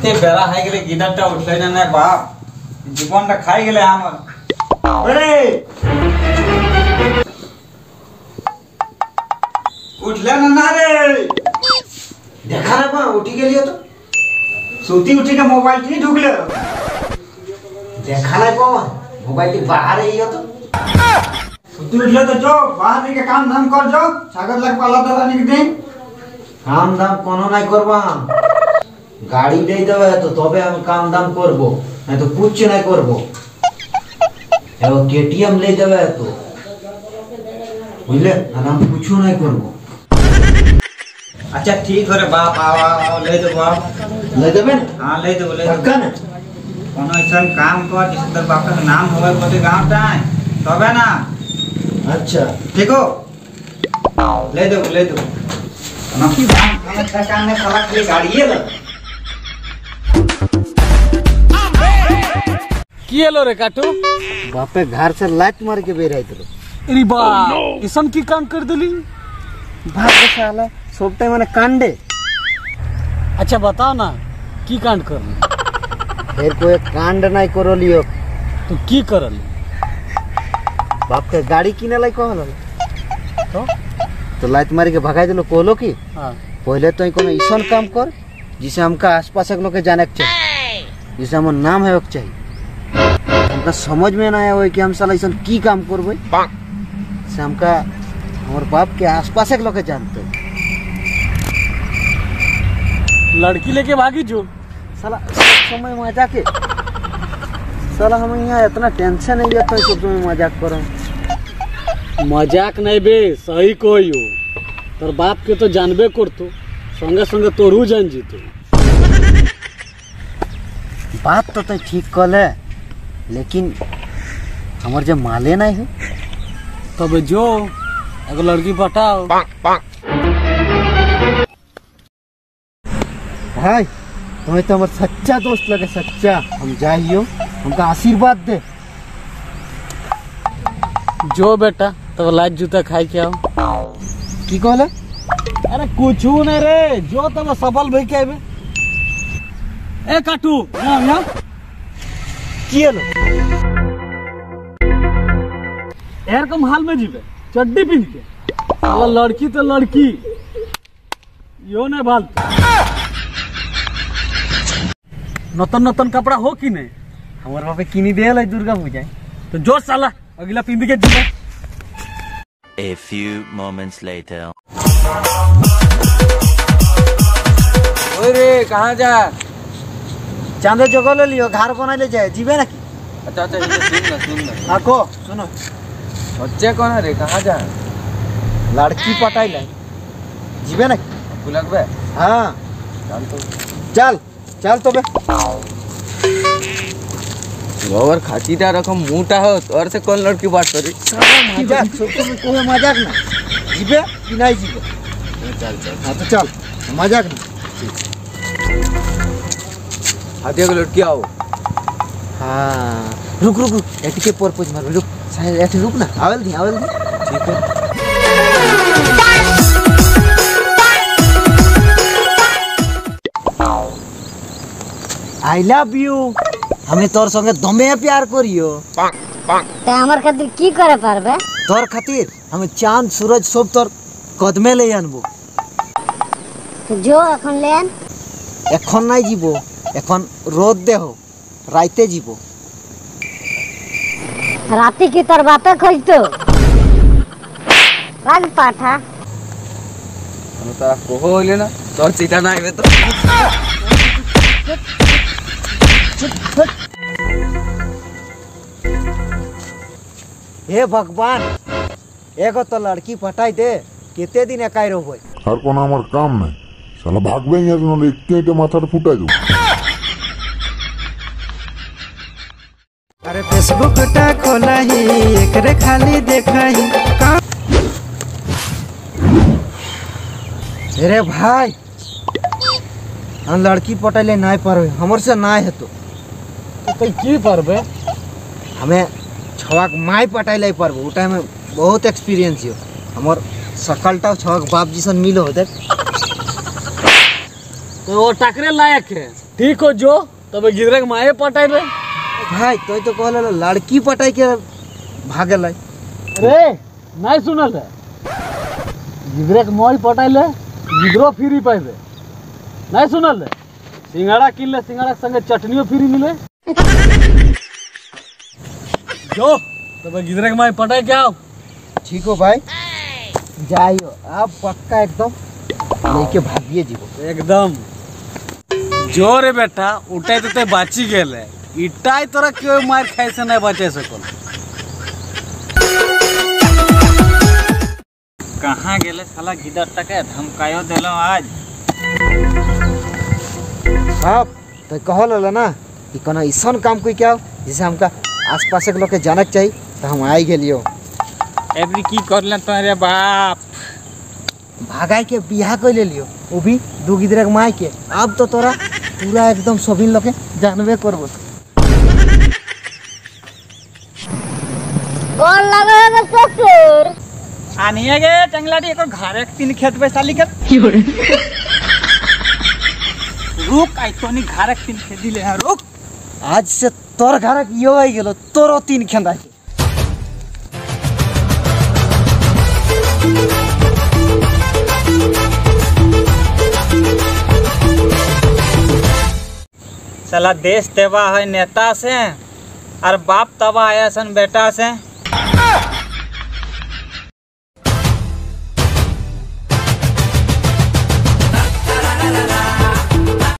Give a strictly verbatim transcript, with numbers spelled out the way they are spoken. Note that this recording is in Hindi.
এতে বেড়া হয়ে গেলে গিটারটা উঠলে না না বাপ জীবনটা খাই গেলে আমার ওরে উঠলে না না রে দেখা রে বাপ উঠি গেলি তো सुती उठी के मोबाइल की ढुकले देखा नहीं पावा मोबाइल की बाहर ही हो तो सुती उठले तो जो बाहर के काम धाम कर जो सागर लग पाला दादा निक दिन काम धाम कोनो नहीं करबा गाड़ी दे देबे तो तबे हम काम धाम करबो नहीं तो कुछ नहीं करबो एगो केटीएम ले देबे तो बुझले ना हम कुछ नहीं करबो अच्छा ठीक है रे बाप आओ आओ ले दो बाप ले देबे हां ले दो ले पक्का ना कोनो ऐसा काम कर जिस तर बाप का नाम होवे कोते गांव जाए तबे ना अच्छा ठीक हो ले दो ले दो नकी काम खाने का काम में साला खाली गाड़ी है ना की एलो रे काटू बापे घर से लाइट मार के बेर आई तलो अरे बा किसन की काम कर देली भाग साला सब टाइम माने कांडे अच्छा बताओ ना की कांड कर फिर कोई कांड नहीं करो लियो तू की करल बाप के गाड़ी किने लाई कहल तो तो लाइट मार के भगाई दिलो कहलो की हां पहले तो कोनो ईसन काम कर जिसे हमका आसपास के लोग के जाने के चाहिए जिसे हमर नाम है के चाहिए हमका समझ में ना आवे कि हम साला ईसन की काम करबे से हमका हमर बाप के आसपास के लोग के जानते लड़की लेके भागी जो साला समय मजाक के साला हम यहाँ इतना टेंशन नहीं लेते सब समय मजाक करो मजाक नहीं बे सही कोइयो तोर बाप के तो जानबे करतो संगे संगे तोरू जान जीतो बात तो तो ठीक कले लेकिन हमर जो माले नहीं है तब जो एगो लड़की पटाओ भाई तुम्हें तो हमार सच्चा दोस्त लगे सच्चा हम जाइयो हमका आशीर्वाद दे जो बेटा तब लाइट जूता खाई के आओ की कहले अरे कुछ नहीं रे जो तब सफल भई के आबे ए काटू ना ना की लो यार कम हाल में जीवे चड्डी पहन के साला लड़की तो लड़की यो नहीं भाल नतन नतन कपड़ा हो कि नहीं हमारे बापे किनी दे लाई दुर्गा पूजा तो जो साला अगला पिंद के जीवे A few moments later. ओरे कहां जा चांदे जगह ले लियो घर बना ले जाए जीवे ना की अच्छा अच्छा ये सुन ना सुन ना आको सुनो बच्चे कौन रे कहां जा लड़की पटाई लाई जीवे ना बुलक बे हां चल तो चल चल तो बे गोवर खाचीटा रकम मुटा हो और से कौन लड़की बात करी मजाक छोटे में कोई मजाक ना जीवे कि नहीं जीवे चल चल हां तो चल मजाक ना आधे को लड़की आओ हां रुक रुक रुक ऐठी के परपोज मार रुक साइड ऐठी रुक ना आवेल दी आवेल दी ठीक है आई लव यू हमें तोर संगे दमे प्यार करियो ते हमर खातिर की करे पारबे तोर खातिर हमें चांद सूरज सब तोर कदमे ले आनबो तो जो এখন लेन এখন নাই जीवो এখন रोद दे हो राइते जीवो राती की तोर बापे खोजतो राग पाठा हम तोरा कोहो होले ना तोर सीता ना आवे तो हे भगवान एगो तो लड़की पटाई दे केते दिन एकाई रहबो আর কোন আমার কাম নাই শালা ভাগবে না নলে একটু এটা মাথাটা ফুটাই দেব अरे फेसबुक टा खोलाई एकरे खाली देखाई अरे भाई हम लड़की पटाइले नहीं पारबे हमर से ना है तो तो की पारबे हमें छवाक माई पटाइले पारबे उ टाइम में बहुत एक्सपीरियंस हो हमर सकलटा छवाक बाप जिसन मिलो देख तो वो टाकरे लायक है। ठीक हो जो तब गिदरे के माए पटाइबे। भाई तो तो कहले लड़की पटाई के भागल है। रे नहीं सुनल है, गिदरे के मोई पटाइले गिदरो फ्री पाइबे। नहीं सुनल है, सिंगाड़ा किनले सिंगाड़ा संगे चटनियो फ्री मिले। जो तब गिदरे के माए पटाई के आओ। ठीक हो भाई, जाइयो आप पक्का एकदम लेके भागिए जीवो एकदम। जो रे बेटा उठाई तो ते बाची गेले, इटाई तोरा क्यों मार खाए से नहीं बचे सको। कहाँ गेले साला गिदर टके धमकायो देलो आज। आप तो कहल ना कि कोनो ऐसा काम कोई क्या जिसे हमका आसपास के लोग के जानक चाहिए तो हम आई गेलियो। एबरी की करले तोरे बाप। भागाई के बियाह कर ले लियो, वो भी दू गिदरे के माई के। अब तो तोरा पूरा एकदम सभी लोग के जानबे करबो। कौन लगा है ससुर? आनिए गे टंगलाटी एको घरे के तीन खेत पैसा लिखत। रुक आई तोनी घरे के तीन खेत दिले है रुक। आज से तोर घर यो आई गेलो, तोरो तीन खेंदा के। साला देश तेवा है नेता से और बाप तबा आया सन बेटा से।